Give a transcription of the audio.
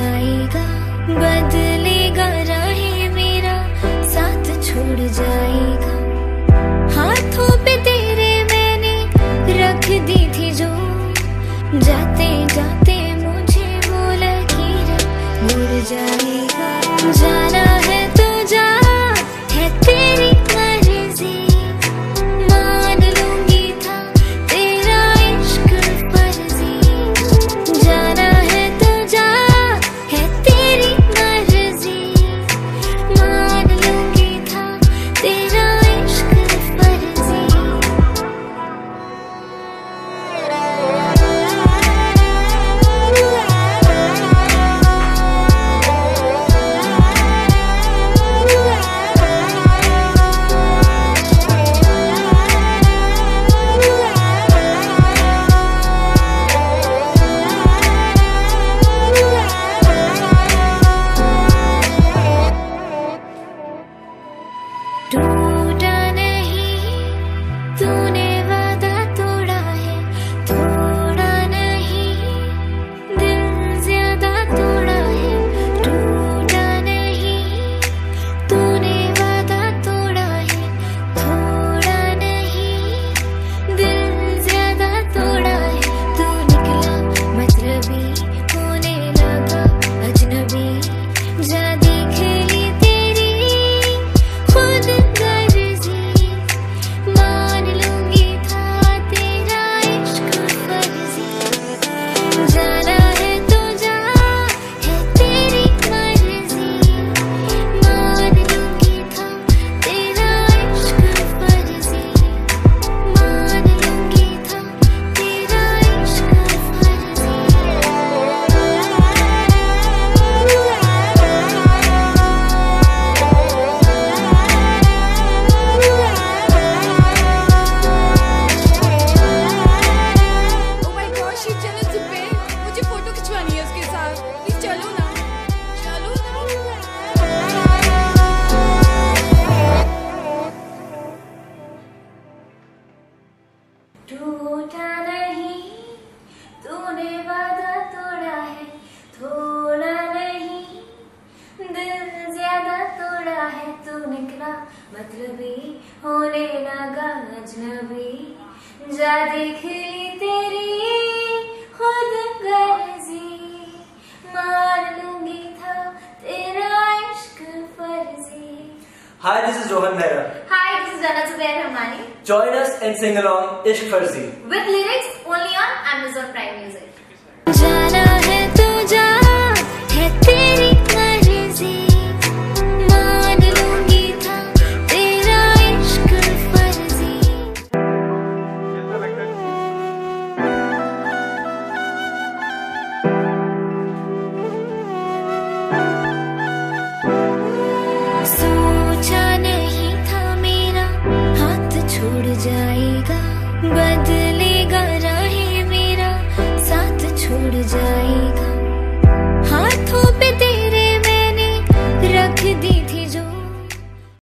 जाएगा, बदलेगा राहें मेरा साथ छोड़ जाएगा। हाथों पे तेरे मैंने रख दी थी जो, जाते जाते मुझे वो लकीरें मुड़ जाएगा। जाना है तो जा, है तेरी मर्जी, मान लूंगी था तेरा इश्क फर्जी। जाना है तो जा, है तेरी मर्जी, मान लूंगी था तेरा इश्क फर्जी। टूटा नहीं तूने वादा तोड़ा है, थोड़ा नहीं दिल ज्यादा तोड़ा है। टूटा नहीं तूने वादा तोड़ा है, थोड़ा नहीं दिल ज्यादा तोड़ा है। तू निकला मतलबी, होने लगा अजनबी, जा देख ली तेरी खुद गर्जी, मान लूंगी था तेरा इश्क फर्जी। जाना है तो जा, है तेरी मर्जी, मान लूंगी था तेरा इश्क फर्जी, मान लूंगी था तेरा इश्क फर्जी। Oh my gosh, ये चलो जिपे, मुझे फोटो खिंचवानी है उसके साथ। प्लीज चलो ना, चलो ना। टूटा नहीं तूने वादा तोड़ा है, थोड़ा नहीं दिल ज्यादा तोड़ा है। तू निकला मतलबी, होने लगा अजनबी, जा देख ली तेरी खुद गर्जी, मान लूंगी था तेरा इश्क फर्जी। Hi, this is Rohan Mehra. Hi, this is Anna Zubair Rahmani Join us and sing along Ishq Farzi. with lyrics only on Amazon Prime Music.